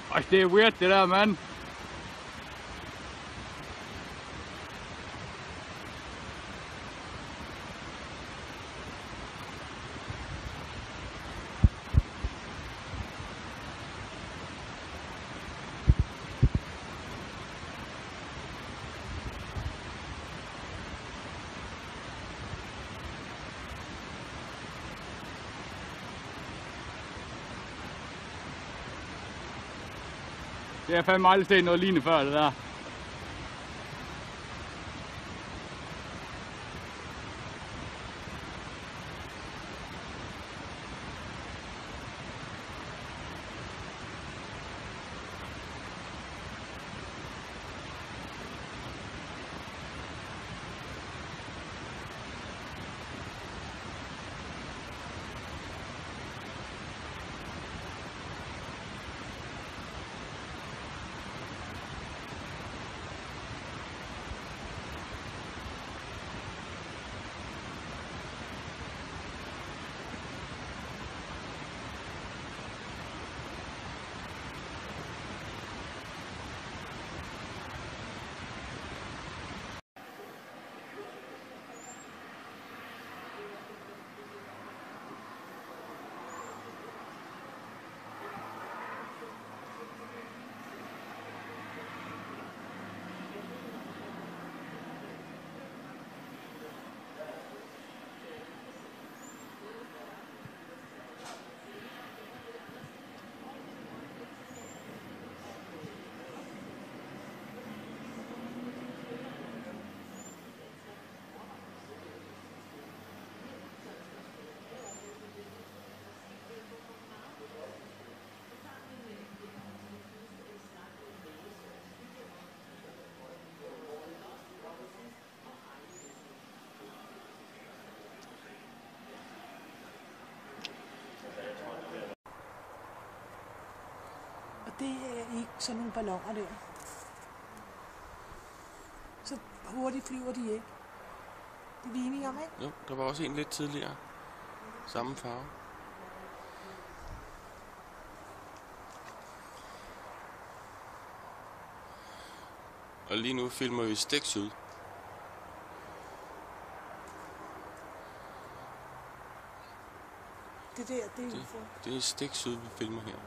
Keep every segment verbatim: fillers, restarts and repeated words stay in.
Ej, det er weird det der, mand. Det har fandme aldrig set noget lignende før, det der. Det er ikke sådan nogle balloner der. Så hurtigt flyver de ikke. Det er vi enige om, ikke? Jo, der var også en lidt tidligere. Samme farve. Og lige nu filmer vi stik syd. Det der, det er det, U F O. det er stik syd, vi filmer her.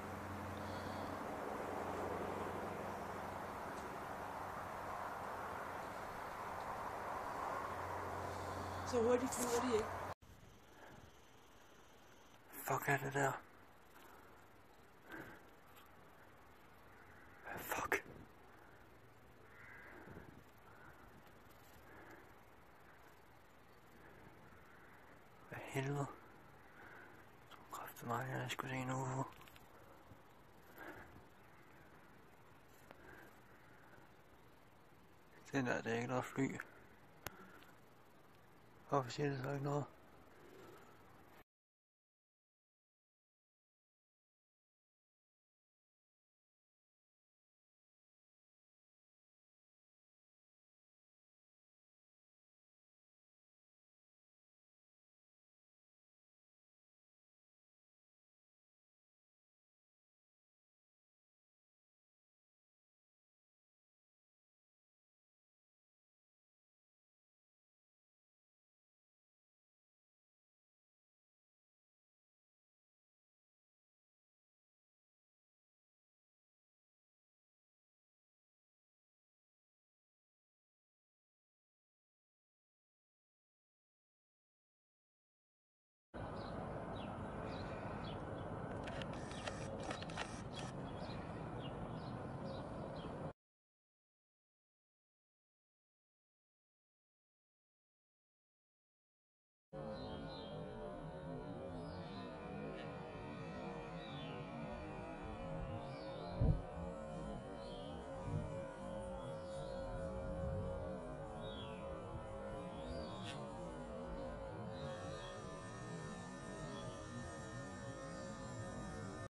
Så hurtigt flyver de ikke. Fuck er det der? Fuck. Hvad helvede? Jeg tror kraftigt mig, at jeg skulle se en U F O. Det der, det er ikke noget fly. Hvorfor siger det så ikke noget?